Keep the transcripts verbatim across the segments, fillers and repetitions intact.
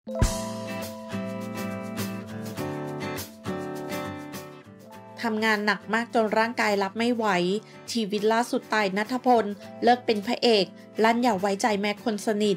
ทำงานหนักมากจนร่างกายรับไม่ไหวชีวิตล่าสุดตายณัฐพลเลิกเป็นพระเอกลั่นอย่าไว้ใจแม้คนสนิท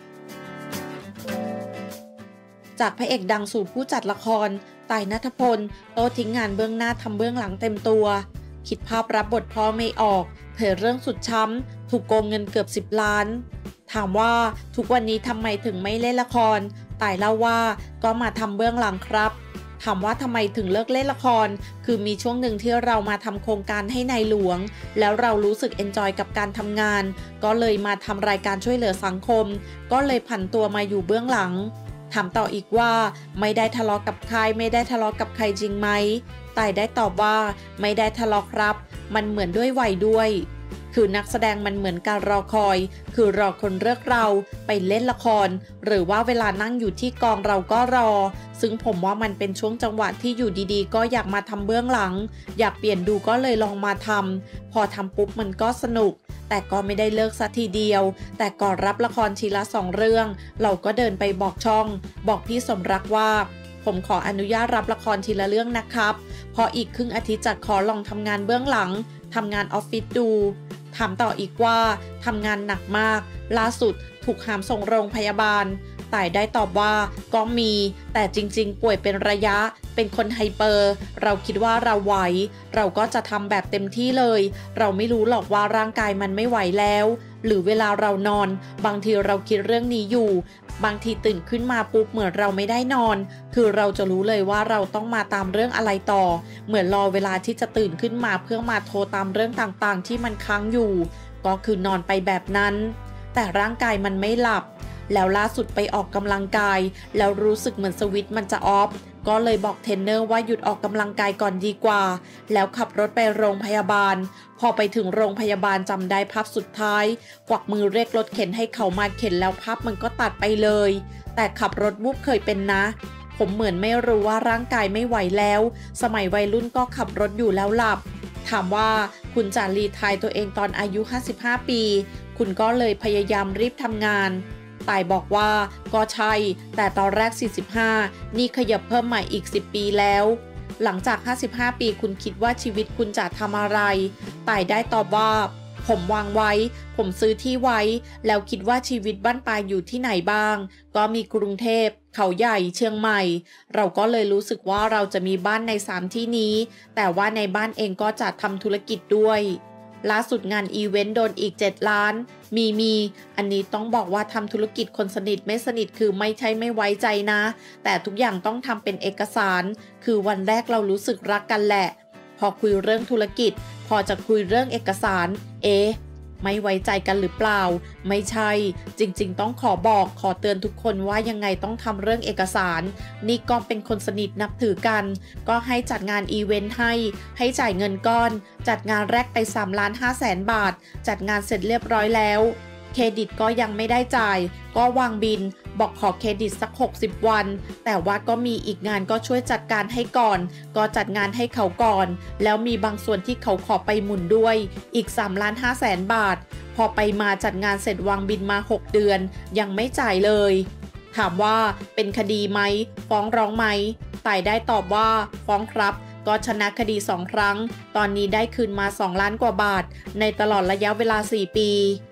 จากพระเอกดังสู่ผู้จัดละครตายณัฐพลโต้ทิ้งงานเบื้องหน้าทำเบื้องหลังเต็มตัวคิดภาพรับบทพ่อไม่ออกเผยเรื่องสุดช้ำถูกโกงเงินเกือบสิบล้านถามว่าทุกวันนี้ทำไมถึงไม่เล่นละครตายเล่าว่าก็มาทำเบื้องหลังครับถามว่าทำไมถึงเลิกเล่นละครคือมีช่วงหนึ่งที่เรามาทำโครงการให้ในายหลวงแล้วเรารู้สึกเอนจอยกับการทำงานก็เลยมาทำรายการช่วยเหลือสังคมก็เลยผันตัวมาอยู่เบื้องหลังถามต่ออีกว่าไม่ได้ทะเลาะกับใครไม่ได้ทะเลาะกับใครจริงไหมต่ายได้ตอบว่าไม่ได้ทะเลาะครับมันเหมือนด้วยวัยด้วยคือนักแสดงมันเหมือนการรอคอยคือรอคนเลือกเราไปเล่นละครหรือว่าเวลานั่งอยู่ที่กองเราก็รอซึ่งผมว่ามันเป็นช่วงจังหวะที่อยู่ดีๆก็อยากมาทำเบื้องหลังอยากเปลี่ยนดูก็เลยลองมาทำพอทำปุ๊บมันก็สนุกแต่ก็ไม่ได้เลิกสักทีเดียวแต่ก่อนรับละครทีละสองเรื่องเราก็เดินไปบอกช่องบอกพี่สมรักว่าผมขออนุญาตรับละครทีละเรื่องนะครับพออีกครึ่งอาทิตย์จะขอลองทำงานเบื้องหลังทำงานออฟฟิศดูถามต่ออีกว่าทำงานหนักมากล่าสุดถูกหามส่งโรงพยาบาลต่ายได้ตอบว่าก็มีแต่จริงๆป่วยเป็นระยะเป็นคนไฮเปอร์เราคิดว่าเราไหวเราก็จะทำแบบเต็มที่เลยเราไม่รู้หรอกว่าร่างกายมันไม่ไหวแล้วหรือเวลาเรานอนบางทีเราคิดเรื่องนี้อยู่บางทีตื่นขึ้นมาปุ๊บเหมือนเราไม่ได้นอนคือเราจะรู้เลยว่าเราต้องมาตามเรื่องอะไรต่อเหมือนรอเวลาที่จะตื่นขึ้นมาเพื่อมาโทรตามเรื่องต่างๆที่มันค้างอยู่ก็คือนอนไปแบบนั้นแต่ร่างกายมันไม่หลับแล้วล่าสุดไปออกกำลังกายแล้วรู้สึกเหมือนสวิตช์มันจะออฟก็เลยบอกเทรนเนอร์ว่าหยุดออกกำลังกายก่อนดีกว่าแล้วขับรถไปโรงพยาบาลพอไปถึงโรงพยาบาลจำได้ภาพสุดท้ายกวักมือเรียกรถเข็นให้เขามาเข็นแล้วภาพมันก็ตัดไปเลยแต่ขับรถวูบเคยเป็นนะผมเหมือนไม่รู้ว่าร่างกายไม่ไหวแล้วสมัยวัยรุ่นก็ขับรถอยู่แล้วหลับถามว่าคุณจะรีไทร์ตัวเองตอนอายุห้าสิบห้าปีคุณก็เลยพยายามรีบทำงานต่ายบอกว่าก็ใช่แต่ตอนแรกสี่สิบห้านี่ขยับเพิ่มใหม่อีกสิบปีแล้วหลังจากห้าสิบห้าปีคุณคิดว่าชีวิตคุณจะทำอะไรต่ายได้ตอบว่าผมวางไว้ผมซื้อที่ไว้แล้วคิดว่าชีวิตบ้านปลายอยู่ที่ไหนบ้างก็มีกรุงเทพเขาใหญ่เชียงใหม่เราก็เลยรู้สึกว่าเราจะมีบ้านในสามที่นี้แต่ว่าในบ้านเองก็จะทำธุรกิจด้วยล่าสุดงานอีเวนต์โดนอีกเจ็ดล้านมีมีอันนี้ต้องบอกว่าทำธุรกิจคนสนิทไม่สนิทคือไม่ใช่ไม่ไว้ใจนะแต่ทุกอย่างต้องทำเป็นเอกสารคือวันแรกเรารู้สึกรักกันแหละพอคุยเรื่องธุรกิจพอจะคุยเรื่องเอกสารเอ๊ะไม่ไว้ใจกันหรือเปล่าไม่ใช่จริงๆต้องขอบอกขอเตือนทุกคนว่ายังไงต้องทำเรื่องเอกสารนี่ก็เป็นคนสนิทนับถือกันก็ให้จัดงานอีเวนต์ให้ให้จ่ายเงินก้อนจัดงานแรกไปสามล้านห้าแสนบาทจัดงานเสร็จเรียบร้อยแล้วเครดิตก็ยังไม่ได้จ่ายก็วางบินบอกขอเครดิตสักหกสิบวันแต่ว่าก็มีอีกงานก็ช่วยจัดการให้ก่อนก็จัดงานให้เขาก่อนแล้วมีบางส่วนที่เขาขอไปหมุนด้วยอีกสามล้านห้าแสนบาทพอไปมาจัดงานเสร็จวางบินมาหกเดือนยังไม่จ่ายเลยถามว่าเป็นคดีไหมฟ้องร้องไหมต่ายได้ตอบว่าฟ้องครับก็ชนะคดีสองครั้งตอนนี้ได้คืนมาสองล้านกว่าบาทในตลอดระยะเวลาสี่ปี